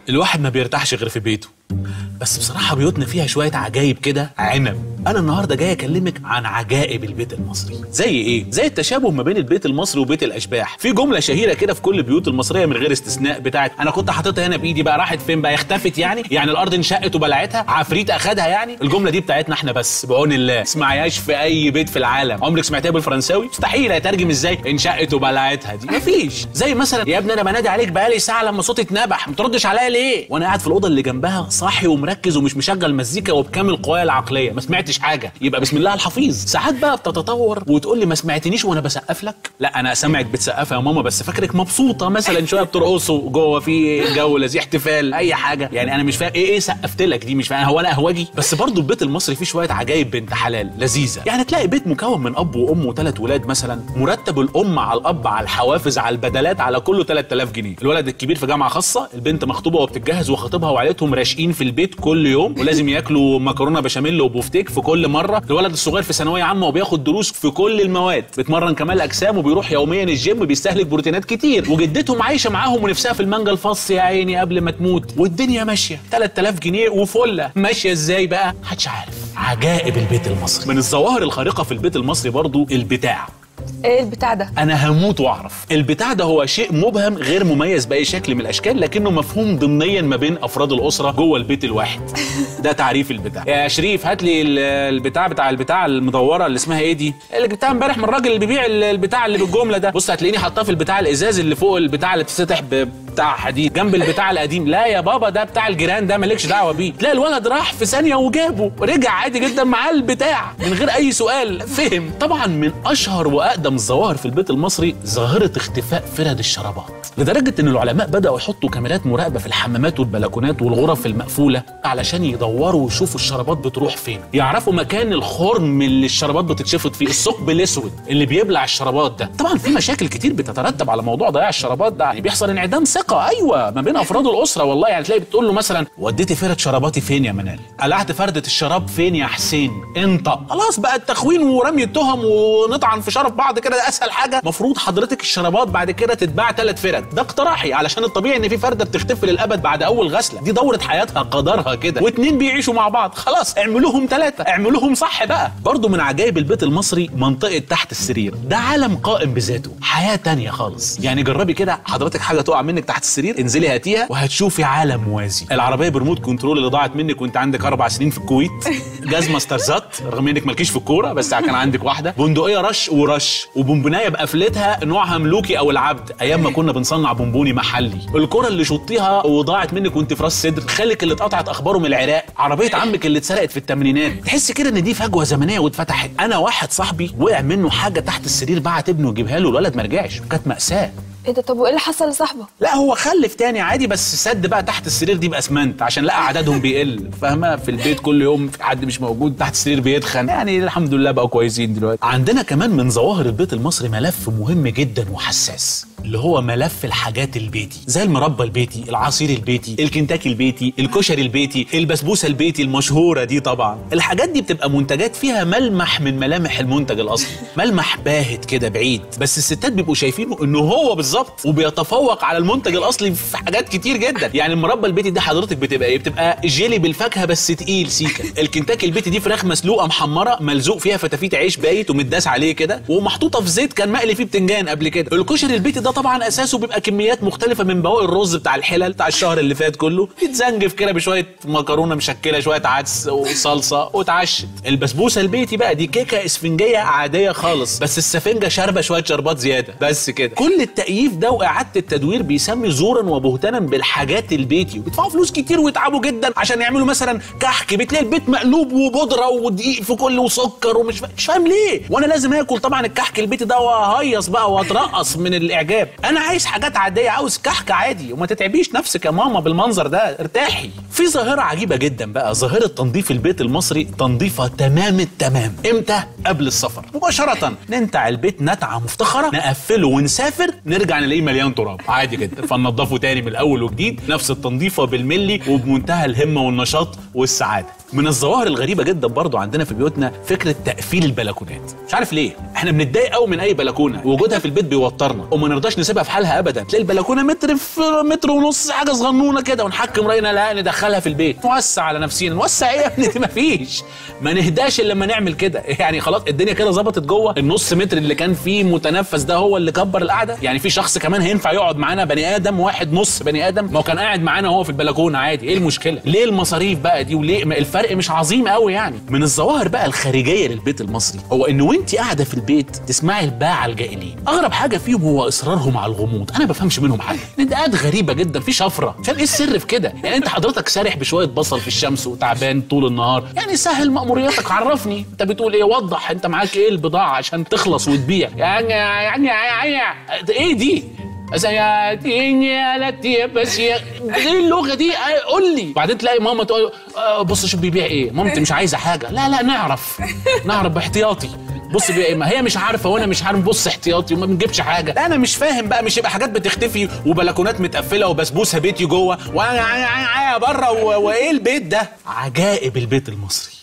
الواحد ما بيرتاحش غير في بيته. بس بصراحة بيوتنا فيها شوية عجايب كده عنب. أنا النهاردة جاي أكلمك عن عجائب البيت المصري. زي إيه؟ زي التشابه ما بين البيت المصري وبيت الأشباح. في جملة شهيرة كده في كل البيوت المصرية من غير استثناء بتاعت أنا كنت حاططها هنا بإيدي بقى راحت فين بقى اختفت يعني الأرض انشقت وبلعتها عفريت أخدها يعني. الجملة دي بتاعتنا إحنا بس بعون الله، اسمعيهاش في أي بيت في العالم. عمرك سمعتها بالفرنساوي؟ مستحيل. هيترجم إزاي انشقت وبلعتها دي؟ مفيش. زي مثلا يا ابني أنا بنادي عليك بقالي ساعة لما صوتي اتنبح ما تردش عليا ليه؟ وأنا قاعد في الأوضة اللي جنبها صاحي ومركز ومش مشغل مزيكا وبكامل قوايا العقليه، ما سمعتش حاجه، يبقى بسم الله الحفيظ. ساعات بقى بتتطور وتقول لي ما سمعتنيش وانا بسقف لك. لا انا سامعك بتسقفها يا ماما، بس فاكرك مبسوطه مثلا شويه بترقصوا جوه في جو لذيذ احتفال اي حاجه يعني. انا مش فاهم ايه سقفت لك دي، مش فاهم هو انا اهواجي. بس برضو البيت المصري فيه شويه عجايب بنت حلال لذيذه. يعني تلاقي بيت مكون من اب وام وثلاث ولاد مثلا، مرتب الام على الاب على الحوافز على البدلات على كله 3000 جنيه. الولد الكبير في جامعه خاصه، البنت مخطوبه وبتتجهز وخطيبها وعيلتهم راشقين في البيت كل يوم ولازم ياكلوا مكرونه بشاميل وبوفتيك في كل مره. الولد الصغير في ثانويه عامه وبياخد دروس في كل المواد، بيتمرن كمال اجسام وبيروح يوميا الجيم، بيستهلك بروتينات كتير. وجدتهم عايشه معاهم ونفسها في المانجا الفص يا عيني قبل ما تموت، والدنيا ماشيه 3000 جنيه وفله. ماشيه ازاي بقى؟ محدش عارف. عجائب البيت المصري. من الظواهر الخارقه في البيت المصري برضو البتاع. ايه البتاع ده؟ انا هموت واعرف. البتاع ده هو شيء مبهم غير مميز باي شكل من الاشكال، لكنه مفهوم ضمنيا ما بين افراد الاسره جوه البيت الواحد. ده تعريف البتاع. يا شريف هات لي البتاع المدوره اللي اسمها ايه دي، اللي جبتها امبارح من الراجل اللي بيبيع البتاع اللي بالجمله ده. بص هتلاقيني حاطاه في البتاع الازاز اللي فوق البتاع اللي بتتفتح بتاع حديد جنب البتاع القديم. لا يا بابا ده بتاع الجيران ده مالكش دعوه بيه. تلاقي الولد راح في ثانيه وجابه ورجع عادي جدا معاه البتاع من غير اي سؤال. فهم. طبعا من اشهر واقدم الظواهر في البيت المصري ظاهره اختفاء فرد الشرابات، لدرجه ان العلماء بداوا يحطوا كاميرات مراقبه في الحمامات والبلكونات والغرف المقفوله علشان يدوروا ويشوفوا الشرابات بتروح فين، يعرفوا مكان الخرم اللي الشرابات بتتشفط فيه، الثقب الاسود اللي بيبلع الشرابات ده. طبعا في مشاكل كتير بتترتب على موضوع ضياع الشرابات ده، يعني بيحصل انعدام ثقه ايوه ما بين افراد الاسره والله. يعني تلاقي بتقول له مثلا وديتي فرد شراباتي فين يا منال؟ قلعت فرده الشراب فين يا حسين؟ انت خلاص بقى التخوين ورمي التهم ونطعن في شرف بعض كده، ده اسهل حاجه. مفروض حضرتك الشرابات بعد كده تتباع 3 فرد، ده اقتراحي علشان الطبيعي ان في فرده بتختفي للابد بعد اول غسله، دي دوره حياتها قدرها كده، واتنين بيعيشوا مع بعض خلاص اعملوهم 3، اعملوهم صح بقى. برضو من عجائب البيت المصري منطقه تحت السرير، ده عالم قائم بذاته، حياه تانية خالص. يعني جربي كده حضرتك حاجه تقع منك تحت السرير، انزلي هاتيها وهتشوفي عالم موازي. العربيه بريموت كنترول اللي ضاعت منك وانت عندك 4 سنين في الكويت، جزمه ستارزات رغم انك مالكيش في الكوره بس كان عندك واحده، بندقيه رش ورش، وبونبونايه بقفلتها نوعها ملوكي او العبد ايام ما كنا بنصنع بونبوني محلي. الكره اللي شطيها وضاعت منك وانت في راس صدر، خالك اللي اتقطعت اخباره من العراق، عربيه عمك اللي اتسرقت في الثمانينات. تحس كده ان دي فجوه زمنيه واتفتحت. انا واحد صاحبي وقع منه حاجه تحت السرير، بعت ابنه يجيبها له، الولد ما رجعش، كانت مأساة. ايه ده؟ طب وايه اللي حصل لصاحبه؟ لا هو خلف تاني عادي، بس سد بقى تحت السرير دي باسمنت عشان لقى عددهم بيقل، فاهمه؟ في البيت كل يوم في حد مش موجود تحت السرير بيتخن، يعني الحمد لله بقوا كويسين دلوقتي. عندنا كمان من ظواهر البيت المصري ملف مهم جدا وحساس، اللي هو ملف الحاجات البيتي، زي المربى البيتي، العصير البيتي، الكنتاكي البيتي، الكشري البيتي، البسبوسه البيتي المشهوره دي. طبعا الحاجات دي بتبقى منتجات فيها ملمح من ملامح المنتج الاصلي، ملمح باهت كده بعيد، بس الستات بيبقوا شايفينه انه هو بالظبط وبيتفوق على المنتج الاصلي في حاجات كتير جدا. يعني المربى البيتي دي حضرتك بتبقى ايه؟ بتبقى جيلي بالفاكهه بس تقيل سيكا. الكنتاكي البيتي دي فراخ مسلوقه محمره ملزوق فيها فتافيت عيش بايت ومتداس عليه كده ومحطوطه في زيت كان مقلي فيه بتنجان قبل كده. الكشري البيتي ده طبعا اساسه بيبقى كميات مختلفه من بواقي الرز بتاع الحلل بتاع الشهر اللي فات كله، يتزنجف كده بشويه مكرونه مشكله شويه عدس وصلصه وتعشت. البسبوسه البيتي بقى دي كيكه اسفنجيه عاديه خالص، بس السفنجه شاربه شويه شربات زياده بس كده. كل التأييف ده واعاده التدوير بيسمي زورا وبهتانا بالحاجات البيتي، وبيدفعوا فلوس كتير ويتعبوا جدا عشان يعملوا مثلا كحك، بتلاقي البيت مقلوب وبودره ودقيق في كل وسكر ومش فاهم ليه، وانا لازم اكل طبعا الكحك البيتي ده واهيص بقى واترقص من الاعجاب. انا عايز حاجات عاديه، عاوز كحك عادي، وما تتعبيش نفسك يا ماما بالمنظر ده، ارتاحي. في ظاهره عجيبه جدا بقى، ظاهره تنظيف البيت المصري، تنظيفه تمام التمام. امتى؟ قبل السفر مباشره، ننتع البيت نتعه مفتخره، نقفله ونسافر، نرجع نلاقيه مليان تراب عادي جدا، فننضفه تاني من الاول وجديد، نفس التنظيفه بالملي وبمنتهى الهمه والنشاط والسعاده. من الظواهر الغريبه جدا برضو عندنا في بيوتنا فكره تقفيل البلكونات. مش عارف ليه احنا بنتضايق قوي من اي بلكونه، وجودها في البيت بيوترنا وما نرضاش نسيبها في حالها ابدا. تلاقي البلكونه متر في متر ونص، حاجه صغنونه كده، ونحكم راينا لا ندخلها في البيت، نوسع على نفسينا. نوسع ايه يا ابني؟ مفيش، ما نهداش الا لما نعمل كده. يعني خلاص الدنيا كده ظبطت جوه. النص متر اللي كان فيه متنفس ده هو اللي كبر القعده. يعني في شخص كمان هينفع يقعد معانا، بني ادم واحد نص بني ادم، ما هو كان قاعد معانا وهو في البلكونه عادي. ايه المشكله؟ ليه المصاريف بقى دي؟ وليه الفرق مش عظيم قوي يعني؟ من الظواهر بقى الخارجيه للبيت المصري هو ان وانت قاعده في البيت تسمعي الباعه الجائلين. اغرب حاجه فيهم هو اصرارهم على الغموض. انا ما بفهمش منهم حاجه، نداءات غريبه جدا، في شفره. عشان ايه السر في كده؟ يعني انت حضرتك سارح بشويه بصل في الشمس وتعبان طول النهار، يعني سهل مأمورياتك، عرفني انت بتقول ايه، وضح انت معاك ايه البضاعه عشان تخلص وتبيع. يعني ايه دي؟ بس ايه اللغه دي؟ قول لي. بعدين تلاقي ماما تقول بص شوف بيبيع ايه. مامتي مش عايزه حاجه. لا نعرف باحتياطي. بص بيبيع ايه؟ ما هي مش عارفه وانا مش عارف. بص احتياطي وما بنجيبش حاجه. لا انا مش فاهم بقى. مش يبقى حاجات بتختفي وبلكونات متقفله وبسبوسه بيتي جوه وانا بره وايه البيت ده؟ عجائب البيت المصري.